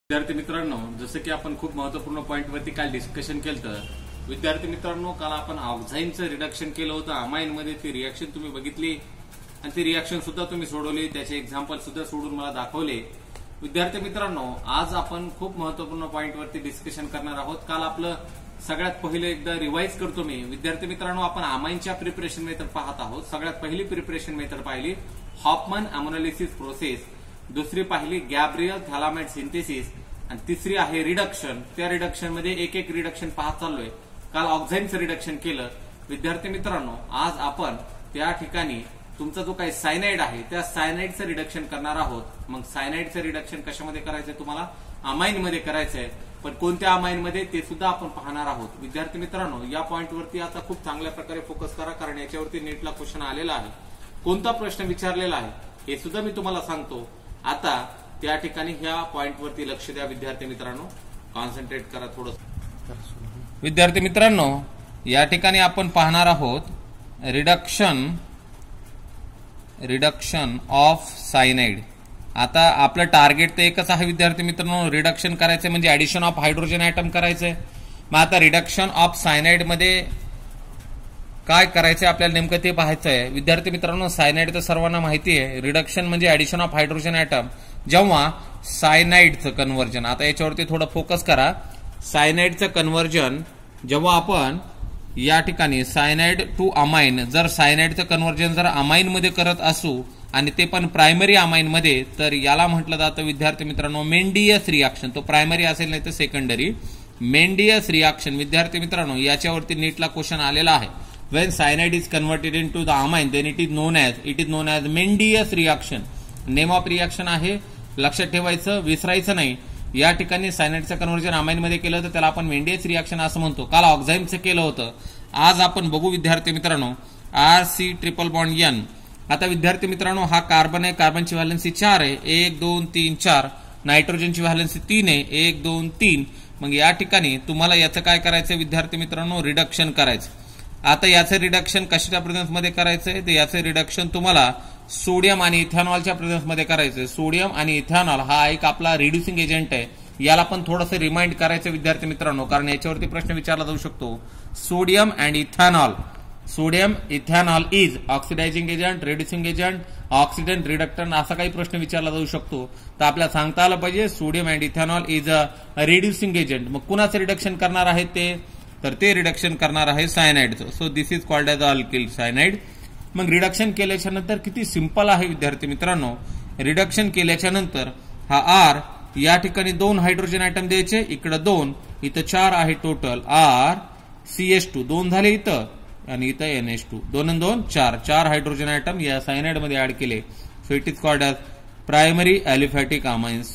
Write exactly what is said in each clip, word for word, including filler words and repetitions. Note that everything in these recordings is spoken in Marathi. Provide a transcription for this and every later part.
विद्यार्थी मित्रांनो, जसं की आपण खूप महत्त्वपूर्ण पॉइंट वरती काल डिस्कशन केलं तर विद्यार्थी मित्रांनो, काल आपण ऑक्झाईनचं रिडक्शन केलं होतं अमाइन मध्ये. ती रिएक्शन तुम्ही बघितली आणि ती रिएक्शन सुद्धा तुम्ही सोडवली, त्याचे एक्झाम्पल सुद्धा सोडून मला दाखवले. विद्यार्थी मित्रांनो, आज आपण खूप महत्त्वपूर्ण पॉइंट वरती डिस्कशन करणार आहोत. काल आपलं सगळ्यात पहिले एकदा रिवाइज करतो मी. विद्यार्थी मित्रांनो, आपण अमाइनच्या प्रिपरेशन मेथड पाहत आहोत. सगळ्यात पहिली प्रिपरेशन मेथड पाहिली हॉफमन अमोनॅलिसिस प्रोसेस, दुसरी पाहिली गॅब्रियल थॅलामाइड सिंथेसिस आणि तिसरी आहे रिडक्शन. त्या रिडक्शन मध्ये एक एक रिडक्शन पाहत चाललोय. काल ऑक्झाईनचं रिडक्शन केलं. विद्यार्थी मित्रांनो, आज आपण त्या ठिकाणी तुमचा जो काही सायनाइड आहे त्या सायनाइडचं रिडक्शन करणार आहोत. मग सायनाइडचं रिडक्शन कशामध्ये करायचंय? तुम्हाला अमाइन मध्ये करायचंय, पण कोणत्या अमाइन मध्ये ते सुद्धा आपण पाहणार आहोत. विद्यार्थी मित्रांनो, या पॉइंट वरती आता खूप चांगल्या प्रकारे फोकस करा, कारण याच्यावरती नीटला क्वेश्चन आलेला आहे. कोणता प्रश्न विचारलेला आहे हे सुद्धा मी तुम्हाला सांगतो. आता त्या ठिकाणी ह्या पॉइंट वरती लक्ष द्या. विद्यार्थी मित्रांनो, कॉन्सन्ट्रेट करा थोडं. विद्यार्थी मित्रांनो, या ठिकाणी आपण पाहणार आहोत रिडक्शन रिडक्शन ऑफ सायनाइड. आता आपलं टार्गेट तर एकच आहे विद्यार्थी मित्रांनो, रिडक्शन करायचं म्हणजे ऍडिशन ऑफ हायड्रोजन ऍटम करायचंय. मग आता रिडक्शन ऑफ सायनाइड मध्ये काय करायचंय आपल्याला नेमकं ते पाहायचंय. विद्यार्थी मित्रांनो, सायनाइड तर सर्वांना माहिती आहे. रिडक्शन म्हणजे ऍडिशन ऑफ हायड्रोजन ऍटम जेव्हा सायनाइडचं कन्व्हर्जन. आता याच्यावरती थोडं फोकस करा. सायनाइडचं कन्व्हर्जन जेव्हा आपण या ठिकाणी सायनाइड टू अमाइन, जर सायनाइडचं कन्व्हर्जन जर अमाइन मध्ये करत असू आणि ते पण प्रायमरी अमाइन मध्ये, तर याला म्हटलं जातं विद्यार्थी मित्रांनो मेंडियस रिएक्शन. तो प्रायमरी असेल नाही तर सेकंडरी. मेंडियस रिएक्शन विद्यार्थी मित्रांनो, याच्यावरती नीटला क्वेश्चन आलेला आहे. When cyanide is converted into the amine, then it is known as it is known as Mendius reaction. Name of reaction आहे, लक्षात ठेवायचं, विसरायचं नाही. या ठिकाणी सायनाइडचं कन्व्हर्जन अमाइन मध्ये केलं तर त्याला आपण मेंडियस रिएक्शन असं म्हणतो. काल ऑक्झाईनचं केलं होतं. आज आपण बघू विद्यार्थी मित्रांनो R C triple bond N. आता विद्यार्थी मित्रांनो, हा कार्बन आहे, कार्बनची व्हॅलन्सी चार आहे, एक दोन तीन चार. नायट्रोजनची व्हॅलन्सी तीन आहे, एक दोन तीन. मग या ठिकाणी तुम्हाला याचं काय करायचं विद्यार्थी मित्रांनो? रिडक्शन करायचं. आता याचं रिडक्शन कशाच्या प्रेझेन्स मध्ये करायचंय? तर याचं रिडक्शन तुम्हाला सोडियम आणि इथेनॉलच्या प्रेझेन्स मध्ये करायचंय. सोडियम आणि इथेनॉल हा एक आपला रिड्युसिंग एजंट आहे. याला पण थोडंसं रिमाइंड करायचं विद्यार्थी मित्रांनो, कारण याच्यावरती प्रश्न विचारला जाऊ शकतो. Sodium and ethanol. Sodium ethanol is oxidizing agent, reducing agent, oxidant, reductant असा काही प्रश्न विचारला जाऊ शकतो. तर आपल्याला सांगता आलं पाहिजे sodium and ethanol is a reducing agent. मग कुणाचं रिडक्शन करणार आहे ते? तर ते रिडक्शन करणार आहे सायनाइडचं. So this is called as alkyl cyanide. मग रिडक्शन केल्याच्या नंतर किती सिंपल आहे विद्यार्थी मित्रांनो. रिडक्शन केल्याच्या नंतर हा आर, या ठिकाणी दोन हायड्रोजन आयटम द्यायचे, इकडे दोन, इथं चार आहे total. R C H two दोन झाले इथं आणि इथं एन एच टू. दोन आणि दोन चार. चार हायड्रोजन आयटम या सायनाइड मध्ये ऍड केले. So it is called as primary aliphatic amines.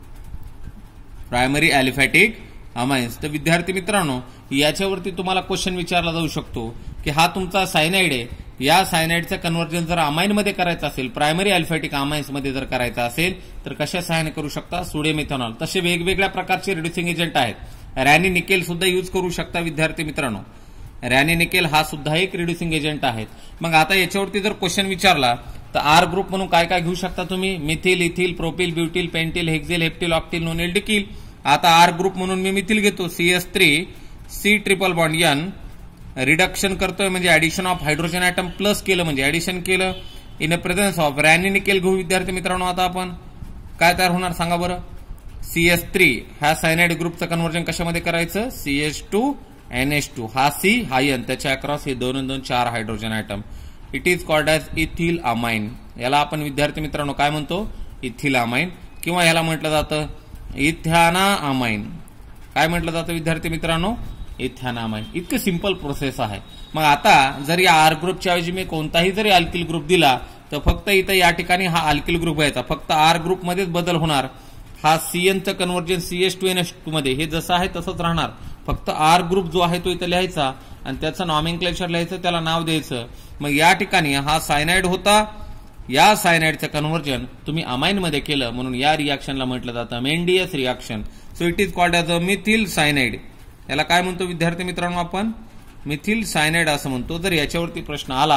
Primary aliphatic amines. तर विद्यार्थी मित्रांनो, याच्यावरती तुम्हाला क्वेश्चन विचारला जाऊ शकतो की हा तुमचा सायनाइड आहे, या सायनाइडचं कन्व्हर्जन जर अमाइन मध्ये करायचं असेल, प्रायमरी अल्फॅटिक अमाइन्स मध्ये जर करायचं असेल तर कशा सहाय्याने करू शकता? Sodium ethanol. तसे वेगवेगळ्या प्रकारचे रिड्युसिंग एजंट आहेत. रॅनी निकेल सुद्धा यूज करू शकता विद्यार्थी मित्रांनो. रॅनी निकेल हा सुद्धा एक रिड्युसिंग एजंट आहे. मग आता याच्यावरती जर क्वेश्चन विचारला तर आर ग्रुप म्हणून काय काय घेऊ शकता तुम्ही? Methyl, ethyl, propyl, butyl, pentyl, hexyl, heptyl, octyl, nonyl, decyl. आता आर ग्रुप म्हणून मी मिथिल घेतो, C S three C triple bond N. Reduction करतोय म्हणजे addition of hydrogen atom plus केलं म्हणजे ऍडिशन केलं. In presence of Raney nickel घेऊ विद्यार्थी मित्रांनो. आता आपण काय तयार होणार सांगा बरं? सी एस थ्री ह्या सायनाइड ग्रुपचं कन्व्हर्जन कशामध्ये करायचं? C H two N H two. हा सी हा एन, त्याच्या अक्रॉस हे दोन दोन चार hydrogen atom. It is called as ethyl amine. याला आपण विद्यार्थी मित्रांनो काय म्हणतो? Ethyl amine. किंवा याला म्हटलं जातं इथॅना अमाइन. काय म्हटलं जातं विद्यार्थी मित्रांनो? Ethanamine. इतकं सिंपल प्रोसेस आहे. मग आता जर या आर ग्रुपच्या ऐवजी मी कोणताही जरी अल्किल ग्रुप दिला तर फक्त इथं या ठिकाणी हा अल्किल ग्रुप यायचा, फक्त आर ग्रुप मध्येच बदल होणार. हा सीएनचं conversion C H two N H two मध्ये हे जसं आहे तसंच राहणार. फक्त आर ग्रुप जो आहे तो इथं लिहायचा आणि त्याचं नॉमेनक्लेचर लिहायचं, त्याला नाव द्यायचं. मग या ठिकाणी हा सायनाइड होता, या सायनाइडचं कन्व्हर्जन तुम्ही अमाइन मध्ये केलं म्हणून या रिएक्शनला म्हटलं जातं Mendius reaction. So it is called as a methyl cyanide. याला काय म्हणतो विद्यार्थी मित्रांनो? आपण मिथिल सायनाइड असं म्हणतो. जर याच्यावरती प्रश्न आला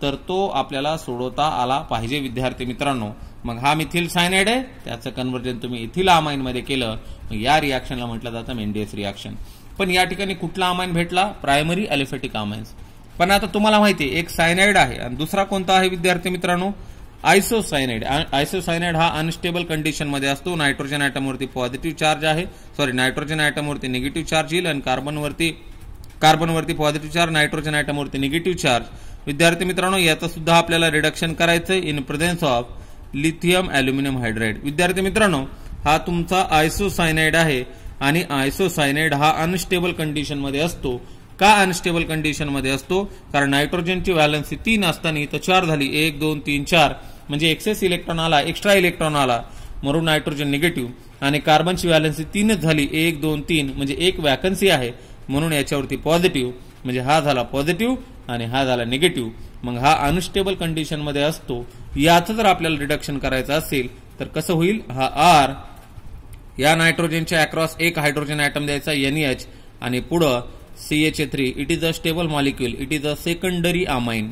तर तो आपल्याला सोडवता आला पाहिजे विद्यार्थी मित्रांनो. मग हा मिथिल सायनाइड आहे, त्याचं कन्व्हर्जन तुम्ही इथिल अमाइन मध्ये केलं, मग या रिॲक्शनला म्हटलं जातं मेंडियस रिॲक्शन. पण या ठिकाणी कुठला अमाइन भेटला? Primary aliphatic amines. पण आता तुम्हाला माहिती आहे एक सायनाइड आहे आणि दुसरा कोणता आहे विद्यार्थी मित्रांनो? आयसोसायनाइड. आयसोसायनाइड हा अनस्टेबल कंडिशन मध्ये असतो. नायट्रोजन ॲटमवरती पॉझिटिव्ह चार्ज आहे, सॉरी नायट्रोजन ॲटमवरती निगेटिव्ह चार्ज येईल आणि कार्बनवरती कार्बनवरती पॉझिटिव्ह चार्ज, नायट्रोजन ॲटमवरती निगेटिव्ह चार्ज. विद्यार्थी मित्रांनो याचं सुद्धा आपल्याला रिडक्शन करायचं in presence of lithium aluminium hydride. विद्यार्थी मित्रांनो हा तुमचा आयसोसायनाइड आहे आणि आयसोसायनाइड हा अनस्टेबल कंडिशन मध्ये असतो. का अनस्टेबल कंडिशन मध्ये असतो? कारण नायट्रोजनची व्हॅलन्सी तीन असताना इथं चार झाली, एक दोन तीन चार म्हणजे एक्सेस इलेक्ट्रॉन आला, एक्स्ट्रा इलेक्ट्रॉन आला म्हणून नायट्रोजन निगेटिव्ह. आणि कार्बनची व्हॅलन्सी तीनच झाली, एक दोन तीन म्हणजे एक वॅकन्सी आहे म्हणून याच्यावरती पॉझिटिव्ह, म्हणजे हा झाला पॉझिटिव्ह आणि हा झाला निगेटिव्ह. मग हा अनस्टेबल कंडिशन मध्ये असतो. याचं जर आपल्याला रिडक्शन करायचं असेल तर कसं होईल? हा आर या नायट्रोजनच्या अक्रॉस एक हायड्रोजन ॲटम द्यायचा एनएच आणि पुढं C H A three. It is a stable molecule, it is a secondary amine.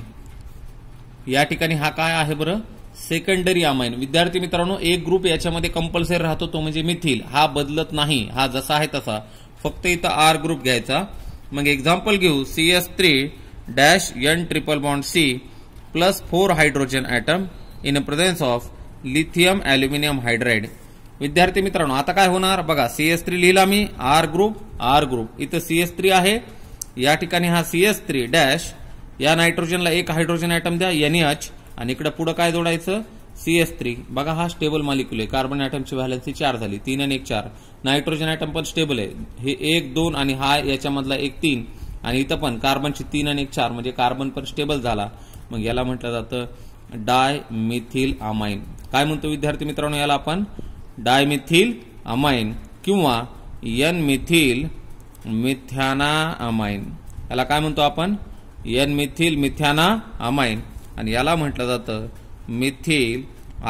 या ठिकाणी हा काय आहे बरं? Secondary amine. विद्यार्थी मित्रांनो एक ग्रुप याच्यामध्ये कंपल्सरी राहतो तो म्हणजे मिथिल, हा बदलत नाही, हा जसा आहे तसा. फक्त इथं आर ग्रुप घ्यायचा. मग एक्झाम्पल घेऊ C S three dash N triple bond C plus four hydrogen atom in presence of lithium aluminium hydride. विद्यार्थी मित्रांनो आता काय होणार बघा, सी एस थ्री लिहिला मी, आर ग्रुप आर ग्रुप, इथं सी एस थ्री आहे, या ठिकाणी हा सी एस थ्री डॅश या नायट्रोजनला एक हायड्रोजन ॲटम द्या एनएच आणि इकडे पुढे काय जोडायचं? C S three. बघा हा स्टेबल मॉलिक्यूल आहे, कार्बन ॲटमची व्हॅलन्सी चार झाली, तीन आणि एक चार. नायट्रोजन ॲटम पण स्टेबल आहे, हे एक दोन आणि हा याच्यामधला एक तीन आणि इथं पण कार्बनची तीन आणि एक चार म्हणजे कार्बन पण स्टेबल झाला. मग याला म्हटलं जातं डाय मिथिल अमाइन. काय म्हणतो विद्यार्थी मित्रांनो याला आपण? डायमिथिल अमाइन किंवा एन मिथिल मिथ्याना अमाइन. याला काय म्हणतो आपण? N methyl methanamine. आणि याला म्हटलं जातं मिथिल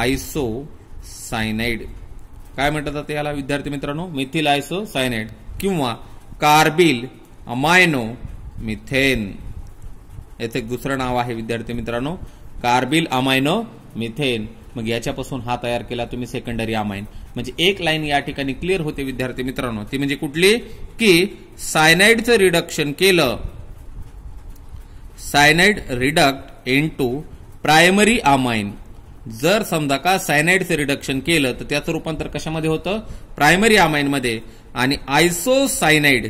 आयसोसायनाइड. काय म्हटलं जातं याला विद्यार्थी मित्रांनो? मिथिल आयसोसायनाइड किंवा कार्बिल अमायनो मिथेन. याचं एक दुसरं नाव आहे विद्यार्थी मित्रांनो, कार्बिल अमायनो मिथेन. मग याच्यापासून हा तयार केला तुम्ही सेकंडरी अमाइन. म्हणजे एक लाईन या ठिकाणी क्लिअर होते विद्यार्थी मित्रांनो, ती म्हणजे कुठली? की सायनाइडचं रिडक्शन केलं, cyanide reduct into primary amine. जर समजा का सायनाइडचं रिडक्शन केलं तर त्याचं रूपांतर कशामध्ये होतं? प्रायमरी अमाइन मध्ये. आणि आयसोसायनाइड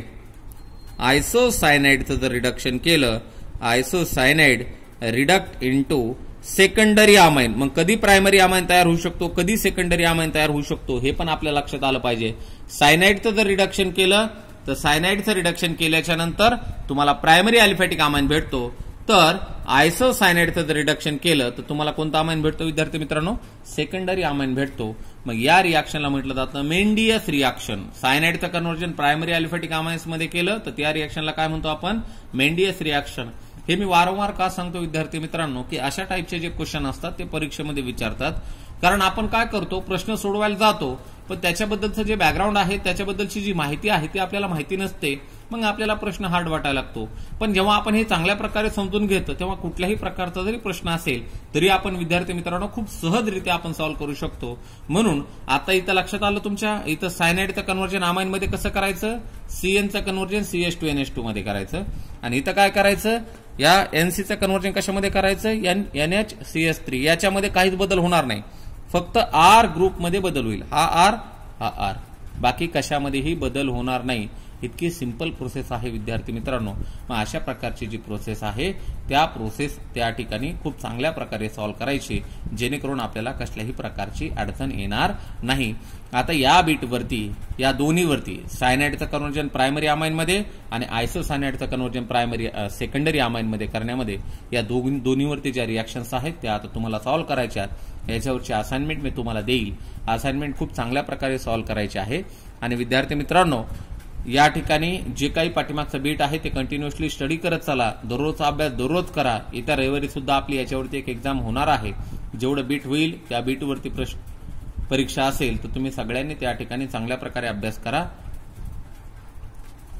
आयसोसायनाइडचं जर रिडक्शन केलं, isocyanide reduct into secondary amine. मग कधी प्रायमरी अमाइन तयार होऊ शकतो, कधी सेकंडरी अमाइन तयार होऊ शकतो हे पण आपल्या लक्षात आलं पाहिजे. सायनाइडचं जर रिडक्शन केलं तर सायनाइडचं रिडक्शन केल्याच्या नंतर तुम्हाला प्रायमरी अलिफॅटिक अमाइन भेटतो. तर आयसोसायनाइडचं जर रिडक्शन केलं तर तुम्हाला कोणता अमाइन भेटतो विद्यार्थी मित्रांनो? सेकंडरी अमाइन भेटतो. मग या रिॲक्शनला म्हटलं जातं मेंडियस रिॲक्शन. सायनाइडचं कन्व्हर्जन प्रायमरी अलिफॅटिक अमाइन्स मध्ये केलं तर त्या रिॲक्शनला काय म्हणतो आपण? Mendius reaction. हे मी वारंवार का सांगतो विद्यार्थी मित्रांनो की अशा टाईपचे जे क्वेश्चन असतात ते परीक्षेमध्ये विचारतात. कारण आपण काय करतो, प्रश्न सोडवायला जातो पण त्याच्याबद्दलचं जे बॅकग्राऊंड आहे, त्याच्याबद्दलची जी माहिती आहे ती आपल्याला माहिती नसते. मग आपल्याला प्रश्न हार्ड वाटायला लागतो. पण जेव्हा आपण हे चांगल्या प्रकारे समजून घेतो तेव्हा कुठल्याही प्रकारचा जरी प्रश्न असेल तरी आपण विद्यार्थी मित्रांनो खूप सहजरित्या आपण सॉल्व्ह करू शकतो. म्हणून आता इथं लक्षात आलं तुमच्या, इथं सायनाइडचं कन्व्हर्जन अमाइन मध्ये कसं करायचं? सीएनचं conversion C H two N H two मध्ये करायचं. आणि इथं काय करायचं? या एनसीचं कन्व्हर्जन कशामध्ये करायचं? N H C S three. याच्यामध्ये काहीच बदल होणार नाही, फक्त आर ग्रुपमध्ये बदल होईल. हा आर हा आर, बाकी कशामध्येही बदल होणार नाही. इतकी सिंपल प्रोसेस आहे विद्यार्थी मित्रांनो. मग अशा प्रकारची जी प्रोसेस आहे त्या प्रोसेस त्या ठिकाणी खूप चांगल्या प्रकारे सॉल्व्ह करायची जेणेकरून आपल्याला कसल्याही प्रकारची अडचण येणार नाही. आता या बीटवरती, या दोन्हीवरती सायनाइडचं कन्व्हर्जन प्रायमरी अमाइन मध्ये आणि आयसोसायनाइडचं कन्व्हर्जन प्रायमरी सेकंडरी अमाइन मध्ये करण्यामध्ये या दोन्ही दोन्हीवरती ज्या रिॲक्शन्स आहेत त्या आता तुम्हाला सॉल्व्ह करायच्या आहेत. याच्यावरची असाइनमेंट मी तुम्हाला देईल. असाइनमेंट खूप चांगल्या प्रकारे सॉल्व्ह करायची आहे. आणि विद्यार्थी मित्रांनो या ठिकाणी जे काही पाठीमागचं बीट आहे ते कंटिन्युअसली स्टडी करत चला. दररोजचा अभ्यास दररोज करा. येत्या रविवारी सुद्धा आपली याच्यावरती एक एक्झाम होणार आहे. जेवढं बीट होईल त्या बीटवरती प्रश्न परीक्षा असेल तर तुम्ही सगळ्यांनी त्या ठिकाणी चांगल्या प्रकारे अभ्यास करा.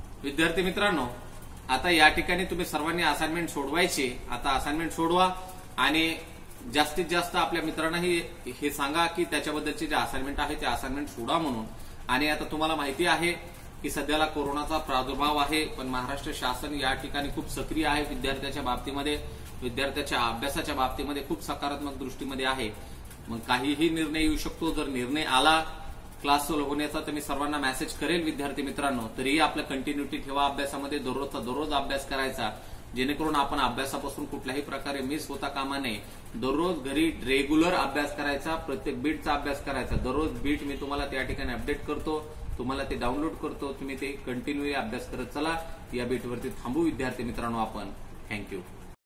विद्यार्थी मित्रांनो आता या ठिकाणी तुम्ही सर्वांनी असाइनमेंट सोडवायची. आता असाइनमेंट सोडवा आणि जास्तीत जास्त आपल्या मित्रांनाही हे सांगा की त्याच्याबद्दलचे जे असाइनमेंट आहे ते असाइनमेंट सोडा म्हणून. आणि आता तुम्हाला माहिती आहे की सध्याला कोरोनाचा प्रादुर्भाव आहे, पण महाराष्ट्र शासन या ठिकाणी खूप सक्रिय आहे. विद्यार्थ्याच्या बाबतीमध्ये, विद्यार्थ्याच्या अभ्यासाच्या बाबतीमध्ये खूप सकारात्मक दृष्टीमध्ये आहे. मग काहीही निर्णय येऊ शकतो. जर निर्णय आला क्लास चालू होण्याचा तर मी सर्वांना मेसेज करेल विद्यार्थी मित्रांनो. तरीही आपलं कंटिन्युटी ठेवा अभ्यासामध्ये, दररोजचा दररोज अभ्यास करायचा, जेणेकरून आपण अभ्यासापासून कुठल्याही प्रकारे मिस होता कामा नये. दररोज घरी रेग्युलर अभ्यास करायचा, प्रत्येक बीटचा अभ्यास करायचा. दररोज बीट मी तुम्हाला त्या ठिकाणी अपडेट करतो, तुम्हाला ते डाउनलोड करतो, तुम्ही ते कंटिन्यू अभ्यास करत चला. या बीटवरती थांबू विद्यार्थी मित्रांनो आपण. थँक्यू.